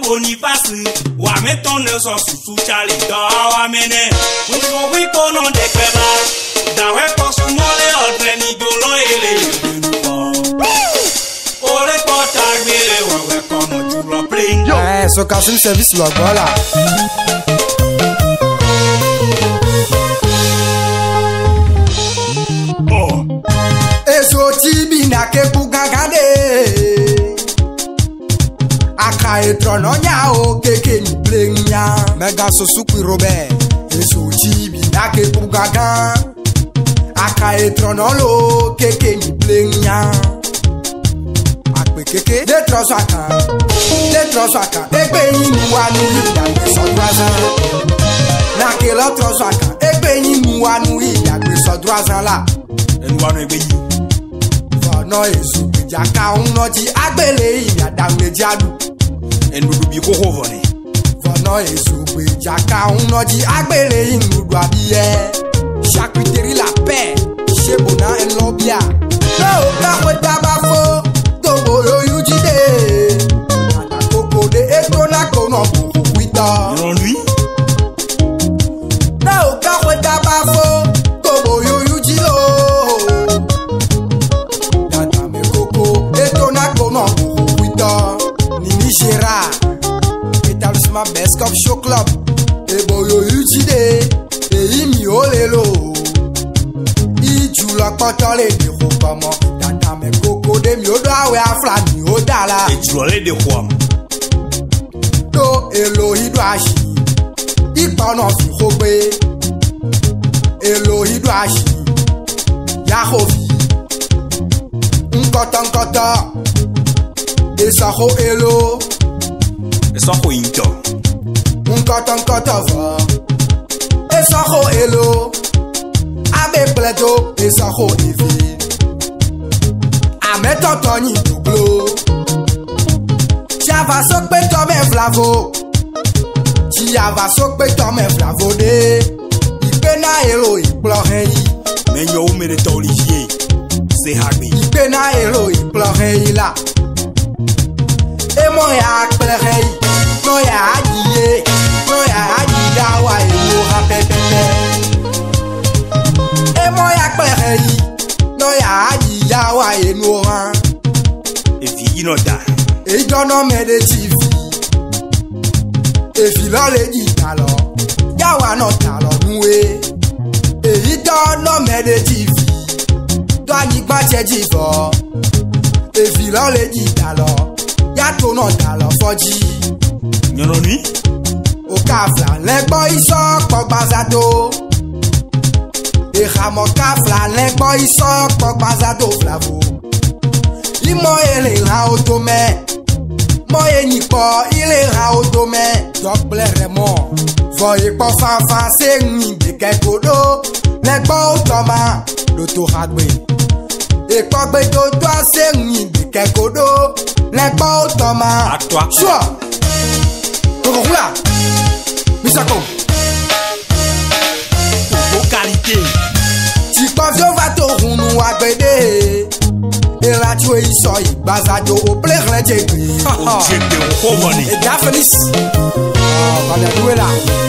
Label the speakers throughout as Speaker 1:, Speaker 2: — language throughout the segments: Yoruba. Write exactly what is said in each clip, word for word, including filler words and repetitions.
Speaker 1: Boniface, wa meton ne so sous Charlie do wa mene. We go we go no de keba. Da we ko su mole odre ni do lo ele. Ole ko tagere wa we ko no julo playing.
Speaker 2: Eh, so customer service log voilà.
Speaker 1: Oh.
Speaker 2: Ezotchi bina ke bugagade. Aka etrono nya o keke ni plenya. Mega so suku Robert. Ezotchi bina ke bugaga. Aka etrono lo keke ni plenya. Akpe keke de trosaka. De trosaka. Egbe yin wanu idagbe sodrazan. Na ke lo trosaka. Egbe yin wanu idagbe sodrazan la.
Speaker 1: En wanu egbe yin.
Speaker 2: No ezu jaka unno ji agbele iya damle jadu
Speaker 1: endudu bi koko vone
Speaker 2: no ezu jaka unno ji agbele inudu abiye charcuterie la paix chez Bona en Lobia no ka kweta bafo to boyo yujide ata koko de etona kono kuita
Speaker 1: non lui
Speaker 2: no ka kweta bafo to boyo yujilo établissement Best Cup Show Club et boyo utide et imi olelo iju la potole de hopamo tata me koko de mi odo awe afla mi odala
Speaker 1: iju le de hom
Speaker 2: do elo hido ashi ipa no fi hope elo hido ashi ya hofi nkota nkota esa ho elo
Speaker 1: esa ho into
Speaker 2: nkota nkota va esa ho elo abe pleto esa ho evi ameto toni duglo java so pe to me flavo java so pe to me flavo de ipe na elo iplohen
Speaker 1: me yo me de toligie se hagbi
Speaker 2: ipe na elo iplohen la e mo ya plehe no ya ajiye no ya ajida wa elo ha pepepe e mo ya plehe no ya ajida wa elo ha
Speaker 1: e fi no da
Speaker 2: e dono me de tv e fi lo le di talo ya wa no talo nuwe e dono me de tv do ani gba cheji fo e fi lo le di talo yato no talo foji
Speaker 1: nyono ni
Speaker 2: o kafla legbo iso pogbazato e khamo kafla legbo iso pogbazato flavo imo ele ha otome mo eni po ile ha otome doble remo voye po fanfan se ni de kekodo legbo otoma Doto hagbe e pogbe Doto se ni de kekodo legbo otoma
Speaker 1: à toi
Speaker 2: sure Roula Misako
Speaker 1: pour qualité
Speaker 2: ti pavio va to hunu agbede e la tu iso igbazajo o ple reje gbe
Speaker 1: o jete o ko vone
Speaker 2: e da feliz ah bale duela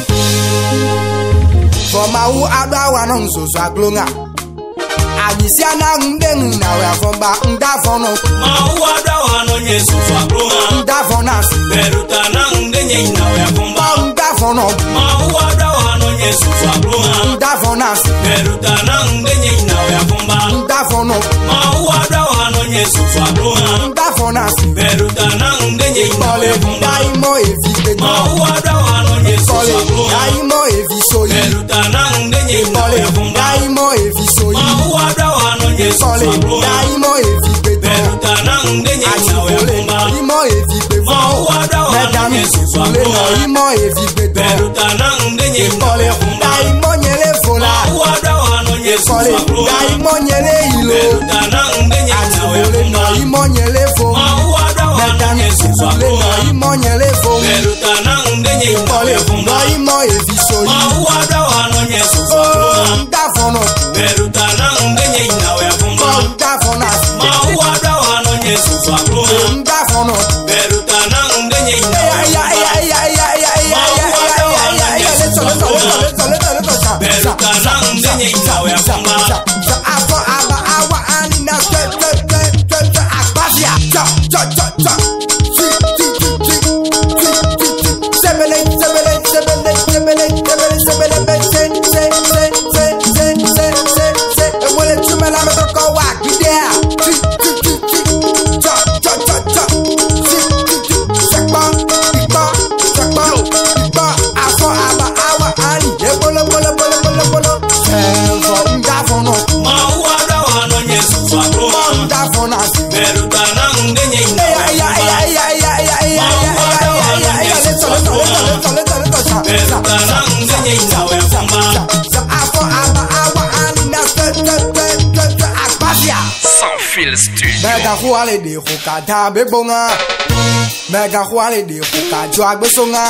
Speaker 2: for ma u ada wa no nzozo aglonga anyisi ana ndeng na we afomba ndafono
Speaker 1: ma u ada wa no yesu so aglonga
Speaker 2: ndafona
Speaker 1: beruta na ndenye na we afomba
Speaker 2: ndafono
Speaker 1: ma u ada wa no yesu so aglonga
Speaker 2: ndafona
Speaker 1: beruta na ndenye na we afomba
Speaker 2: ndafono
Speaker 1: ma u ada wa no yesu so aglonga
Speaker 2: ndafona
Speaker 1: beruta na ndenye na we afomba
Speaker 2: daimo evite
Speaker 1: ma u ada wa no yesu so aglonga
Speaker 2: daimo eviso
Speaker 1: beruta na ndenye na we afomba
Speaker 2: daimo eviso
Speaker 1: ma u ada wa no yesu so aglonga
Speaker 2: daimo evite
Speaker 1: beruta na ndenye na we afomba
Speaker 2: daimo evite
Speaker 1: ma u ada wa no yesu so aglonga
Speaker 2: daimo evite
Speaker 1: beruta na ndenye na we afomba
Speaker 2: daimo nyele fola
Speaker 1: ma u ada wa no yesu so aglonga
Speaker 2: daimo nyele ilo
Speaker 1: beruta na ndenye na we afomba
Speaker 2: daimo nyele fo
Speaker 1: ma u ada wa no yesu so aglonga
Speaker 2: daimo nyele fo
Speaker 1: beruta na ndenye na we afomba
Speaker 2: daimo eviso
Speaker 1: ma u ada wa no yesu so aglonga
Speaker 2: ndafono
Speaker 1: beruta na ndenye na we afomba
Speaker 2: ndafona
Speaker 1: ma u ada wa no yesu so aglonga
Speaker 2: ndafono
Speaker 1: beruta na ndenye na we
Speaker 2: ya Tia.
Speaker 3: Sans fil studio.
Speaker 2: Mega huale de huka dabe bonga. Mega huale de huka joagbe songa.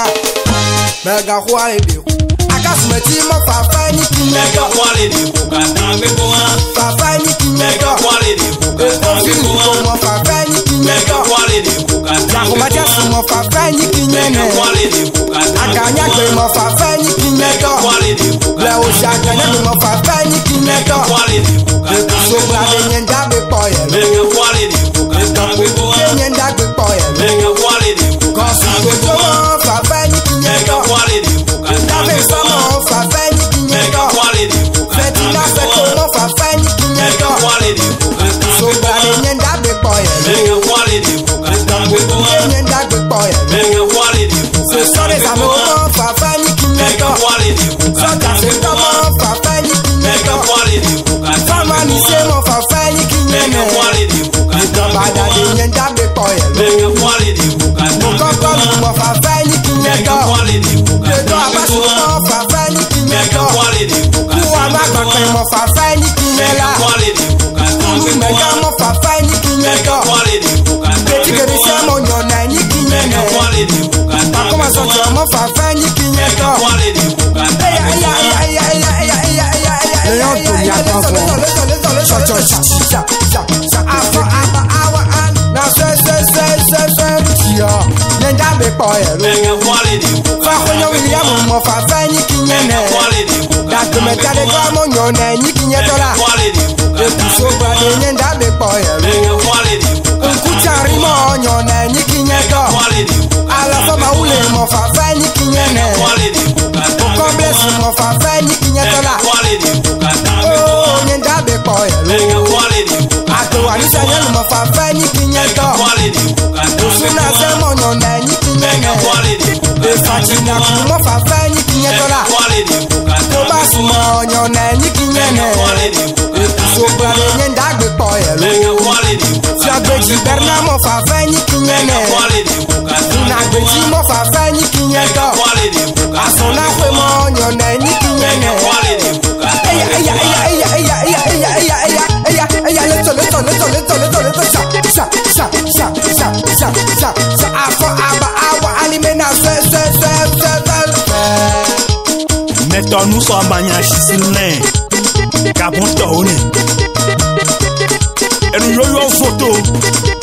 Speaker 2: Mega huale de akasme ti mo fa fa ni ki.
Speaker 1: Mega huale de huka dabe bonga.
Speaker 2: Fa fa ni ki.
Speaker 1: Mega huale de huka dabe bonga.
Speaker 2: Mo fa fa ni ki.
Speaker 1: Mega huale de huka dabe bonga.
Speaker 2: Ko ma jasu mo fa fa ni ki nyene.
Speaker 1: Mega huale de huka dabe bonga.
Speaker 2: Akanya gbe mo fa fa ni ki nyene.
Speaker 1: Mega huale de huka
Speaker 2: le o sha akanya gbe mo fa fa ni ki nyene.
Speaker 1: Mega huale de huka dabe
Speaker 2: so bra de nyenda be poye.
Speaker 1: Mega huale de huka dabe bonga.
Speaker 2: Nyenda be poye.
Speaker 1: Mega huale de huka dabe bonga.
Speaker 2: Fa fa ni ki nyene.
Speaker 1: Mega huale de huka dabe bonga.
Speaker 2: Fa fa ni ki nyene.
Speaker 1: Mega huale de huka dabe bonga.
Speaker 2: Fa fa ni ki nyene.
Speaker 1: Mega huale de huka dabe
Speaker 2: so bra de nyenda be poye.
Speaker 1: Mega huale de huka dabe bonga.
Speaker 2: Nyenda be poye.
Speaker 1: Mega huale de huka
Speaker 2: so
Speaker 1: dabe
Speaker 2: les
Speaker 1: bonga.
Speaker 2: amours fa fa ni ki nyene.
Speaker 1: Mega huale de huka
Speaker 2: so ta se comment fa fa ni ki nyene.
Speaker 1: Mega huale de huka dabe
Speaker 2: Fama ni se mo fa fa ni ki nyene.
Speaker 1: Mega huale de huka dabe
Speaker 2: Bada de nyenda be poye.
Speaker 1: Mega huale de huka dabe
Speaker 2: Koko mo fa fa ni ki nyene.
Speaker 1: Mega huale de huka
Speaker 2: Le do
Speaker 1: dabe
Speaker 2: abaso
Speaker 1: bonga.
Speaker 2: mo fa fa ni ki
Speaker 1: Mega
Speaker 2: nyene.
Speaker 1: huale de huka
Speaker 2: Ku ama
Speaker 1: dabe
Speaker 2: gbàgbé
Speaker 1: bonga.
Speaker 2: mo fa fa ni ki nyene
Speaker 1: Mega
Speaker 2: la.
Speaker 1: huale de huka dabe
Speaker 2: Kulu mega
Speaker 1: bonga.
Speaker 2: mo fa fa ni ki nyene.
Speaker 1: Mega huale de huka
Speaker 2: Beti
Speaker 1: dabe
Speaker 2: gere se
Speaker 1: bonga.
Speaker 2: mo nyona ni ki
Speaker 1: Mega
Speaker 2: nyene.
Speaker 1: huale de huka dabe
Speaker 2: Akoma so
Speaker 1: bonga.
Speaker 2: cho mo fa fa ni ki nyene.
Speaker 1: Mega huale de huka dabe
Speaker 2: Eya eya
Speaker 1: bonga.
Speaker 2: eya eya eya eya eya eya.
Speaker 4: Leon to ya kan fo.
Speaker 2: Cha cha cha cha cha cha. Afa aba awa an. Na se se se se se chia. Nyenda be poye lo.
Speaker 1: Mega huale de huka
Speaker 2: Fa ko nyo William mo fa fa ni ki nyene.
Speaker 1: Mega huale de huka
Speaker 2: Da to me tade ko mo nyona ni ki nyene
Speaker 1: Mega
Speaker 2: la.
Speaker 1: huale de huka
Speaker 2: E ku so ba de nyenda be poye lo.
Speaker 1: Mega huale de huka
Speaker 2: Ku chari mo nyona ni ki nyene.
Speaker 1: huale de huka
Speaker 2: Ala fa ba ule mo fa fa ni ki nyene.
Speaker 1: huale de huka
Speaker 2: Ko bless mo fa fa ni ki nyene la.
Speaker 1: huale de huka
Speaker 2: Oh nyenda be poye lo.
Speaker 1: Mega huale de huka
Speaker 2: Ato wa ni sa nyene mo fa fa ni ki nyene.
Speaker 1: huale de huka
Speaker 2: Suna se mo nyona ni ki nyene.
Speaker 1: huale de huka
Speaker 2: E fatina ku mo fa fa ni ki nyene la.
Speaker 1: huale de huka
Speaker 2: Tó bá sì mọ ọyàn náà ní kí yẹn nẹ.
Speaker 1: huale de huka
Speaker 2: Ṣògbọ́n lè yẹn dàgbé pọ̀ ẹ̀ ló.
Speaker 1: Mega huale de huka
Speaker 2: Tí agbèjì bẹ̀rẹ̀ náà mọ̀ fà fẹ́ ní kí yẹn nẹ.
Speaker 1: huale de huka
Speaker 2: Ìnà agbèjì mọ̀ fà fẹ́ ní kí yẹn tọ̀.
Speaker 1: huale de huka
Speaker 2: Àsùn náà pé mọ ọyàn náà ní kí yẹn nẹ.
Speaker 1: huale de huka
Speaker 2: Ẹyà ẹyà ẹyà ẹyà ẹyà ẹyà ẹyà ẹyà ẹyà ẹyà ẹyà létò létò létò létò létò létò ṣà ṣà ṣà ṣà ṣà ṣà ṣà ṣà àfọ àbà àwọ̀ àlìmẹ́ náà ṣẹ́ ṣẹ́ ṣẹ́ ṣẹ́ ṣẹ́.
Speaker 4: Mettons nous sommes bagna chisilne. Kabon tone. Et nous yo yo photo.